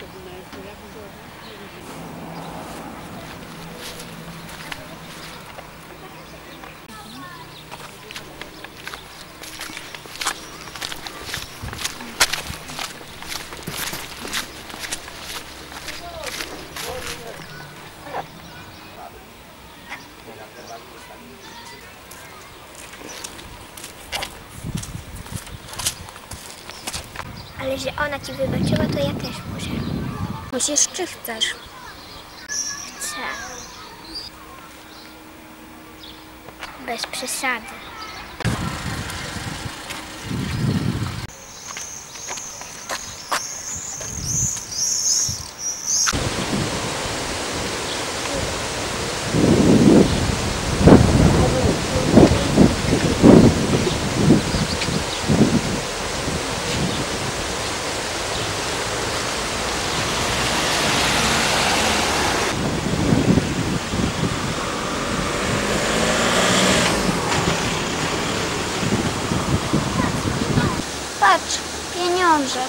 Ale że ona ci wybaczyła, to ja też muszę. Musisz czy chcesz? Chcę. Bez przesady. Patrz, pieniążek.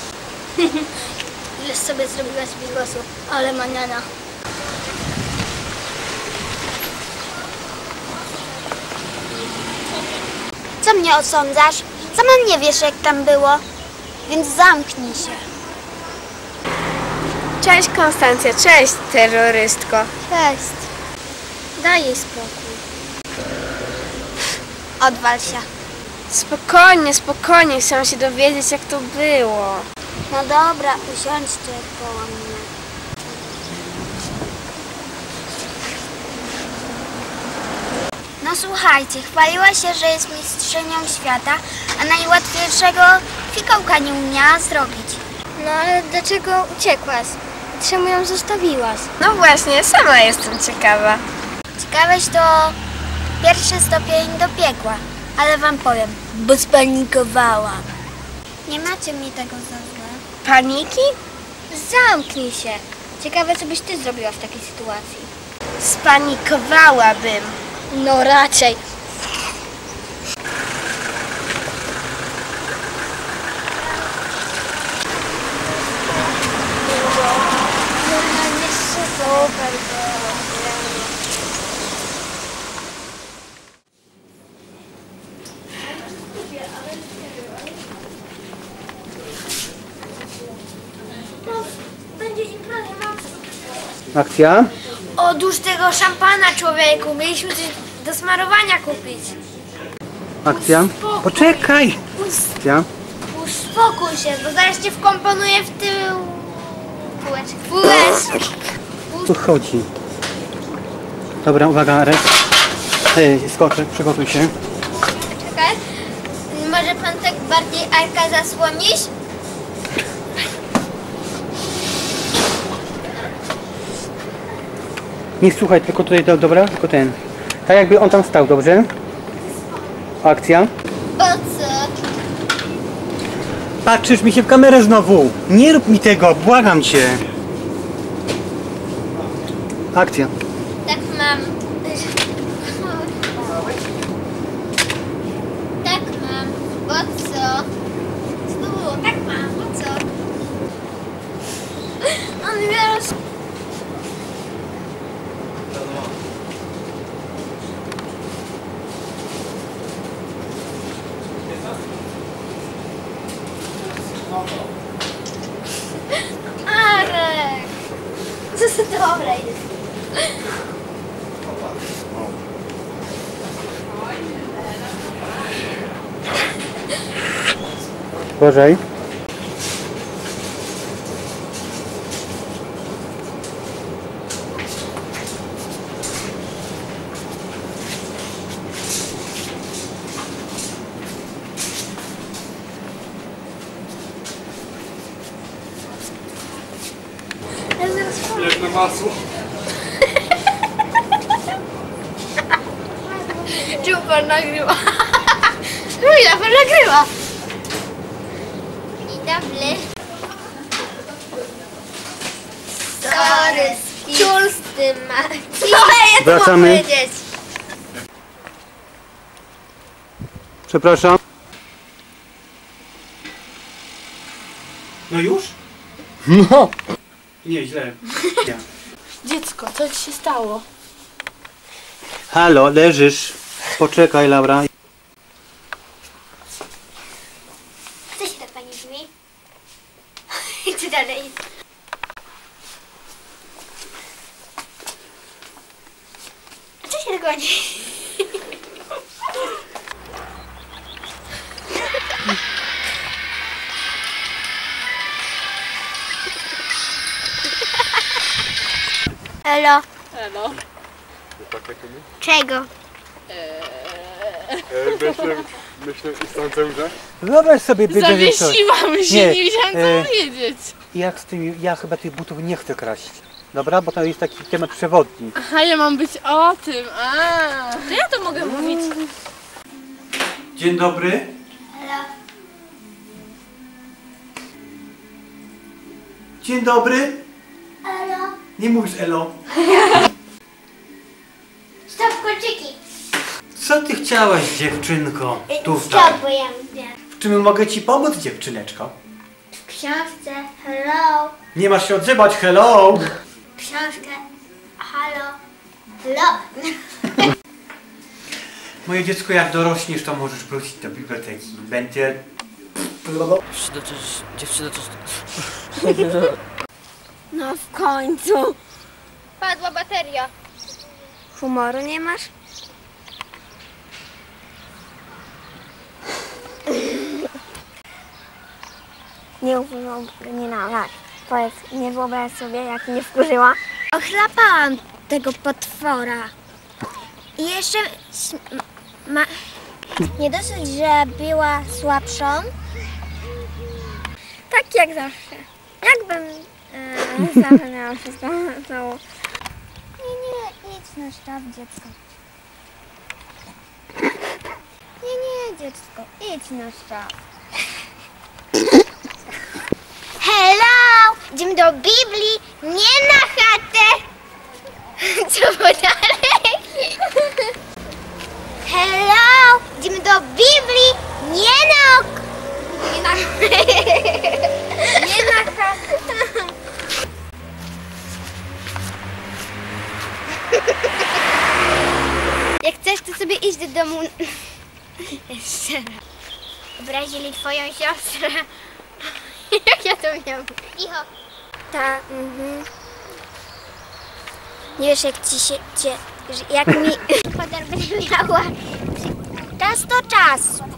Ile sobie zrobiłaś bigosu, ale maniana. Co mnie osądzasz? Sama nie wiesz, jak tam było, więc zamknij się. Cześć Konstancja, cześć terrorystko. Cześć. Daj jej spokój. Odwal się. Spokojnie, spokojnie, chcę się dowiedzieć, jak to było. No dobra, usiądźcie koło mnie. No słuchajcie, chwaliła się, że jest mistrzynią świata, a najłatwiejszego fikołka nie umiała zrobić. No ale dlaczego uciekłaś? Czemu ją zostawiłaś? No właśnie, sama jestem ciekawa. Ciekaweś to pierwszy stopień do piekła, ale wam powiem, bo spanikowałam. Nie macie mi tego za złe. Paniki? Zamknij się. Ciekawe, co byś ty zrobiła w takiej sytuacji. Spanikowałabym. No raczej. Akcja? Odłóż tego szampana, człowieku. Mieliśmy coś do smarowania kupić. Akcja? Poczekaj! Akcja? Uspokój się, bo zaraz cię wkomponuję w tył. Półeczek. Tu chodzi. Dobra, uwaga, Res. Skoczek, przygotuj się. Czekaj. Może pan tak bardziej Arka zasłonić? Nie słuchaj, tylko tutaj, dobra? Tylko ten. Tak jakby on tam stał, dobrze? Akcja? Po co? Patrzysz mi się w kamerę znowu! Nie rób mi tego, błagam cię! Akcja. Tak mam. Tak mam. Po co? Tu, tak mam. Po co? On mnie roz... Arek! Dobre jest. Gorzej. Jak na masło. Czemu pan nagrywa? Chwila, pan nagrywa. Dzień dobry. Sorry, ciul z tym ma. Co Wracamy. mam powiedzieć? Przepraszam. No już? No. Nie, źle. Ja. Dziecko, co ci się stało? Halo, leżysz. Poczekaj, Laura. Co się tak pani brzmi? Co dalej? Co się tak pani? Elo. Elo. Czego? Myślę i sądzę, że... Wyobraź sobie, by Zawiesiłam się, nie wiedziałam co powiedzieć. Jak z tymi, ja chyba tych butów nie chcę kraść. Dobra, bo to jest taki temat przewodni. Aha, ja mam być o tym, to ja to mogę mówić. Dzień dobry. Elo. Dzień dobry. Elo. Nie mówisz elo. Stop kolczyki. Co ty chciałaś, dziewczynko? Tutaj. Stop, bo ja mówię. W czym mogę ci pomóc, dziewczyneczko? W książce. Hello. Nie masz się odzywać, hello! Książkę. Halo. Hello. Moje dziecko, jak dorośniesz, to możesz wrócić do biblioteki. Będzie... Dziewczyno, coś... No w końcu. Padła bateria. Humoru nie masz? Powiedz, nie wyobraź sobie, jak mnie wkurzyła. Ochlapałam tego potwora. I jeszcze nie dosyć, że była słabszą. Tak jak zawsze. Jakbym zawsze miała wszystko znowu. Nie, idź na sztab, dziecko. Nie, dziecko, idź na sztab. Hello! Idziemy do Biblii, nie na chatę! Co było dalej? Hello! Idziemy do Biblii, nie na ok... Nie na... nie na chatę. Jak chcesz, to sobie idź do domu. Jeszcze raz. Obrazili twoją siostrę. Jak ja to miałam? Cicho. Ta, Nie wiesz, jak ci się... jak mi... Potem będę miała... Czas to czas.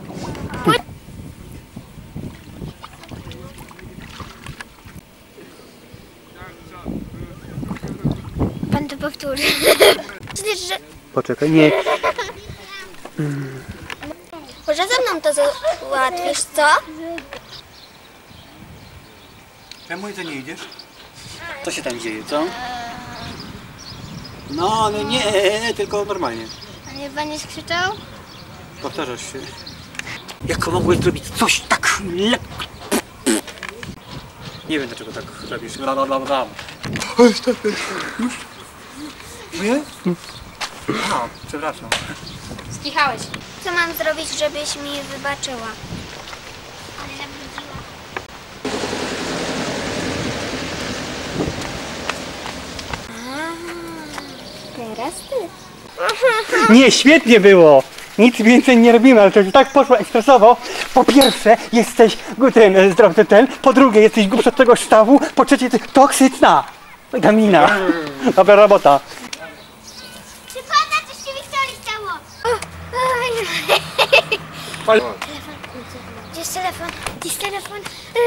Pan to powtórzy. Myślisz, że... Poczekaj, nie. Może ze mną to załatwisz, co? Czemu to nie idziesz? Co się tam dzieje, co? No, nie, tylko normalnie. A nie pan nie skrzyczał? Powtarzasz się. Jak mogłeś zrobić coś tak lekko? Nie wiem, dlaczego tak robisz. Nie? A, przepraszam. Skichałeś. Co mam zrobić, żebyś mi wybaczyła? Ale zabrudziła. Teraz ty. Nie, świetnie było! Nic więcej nie robimy, ale to już tak poszło ekspresowo. Po pierwsze, jesteś zdrowy ten, po drugie, jesteś głupsza od tego sztawu, po trzecie, jesteś toksyczna. Vitamina. Dobra robota. Czy pana coś się Wiktorii stało? Gdzie jest telefon? Gdzie jest telefon?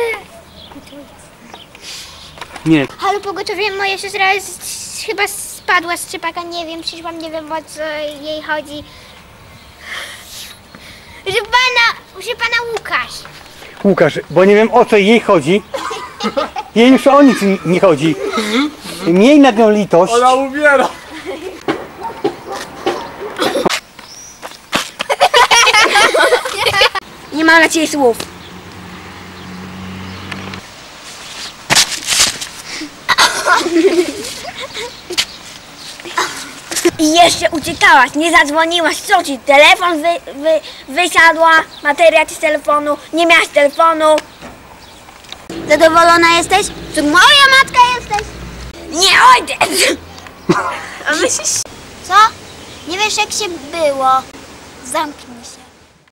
Nie. Halo, pogotowie, moja siostra chyba spadła z trzypaka, nie wiem, przyszłam, nie wiem, o co jej chodzi. Że pana Łukasz. Łukasz, bo nie wiem, o co jej chodzi. Jej już o nic nie chodzi. Miej nad nią litość. Ona umiera! Nie mam dla ciebie słów. I jeszcze uciekałaś, nie zadzwoniłaś, co ci? Telefon wysiadła, bateria ci z telefonu, nie miałaś telefonu. Zadowolona jesteś? To moja matka jesteś? Nie ojciec! A myślisz... Co? Nie wiesz jak się było? Zamknij się.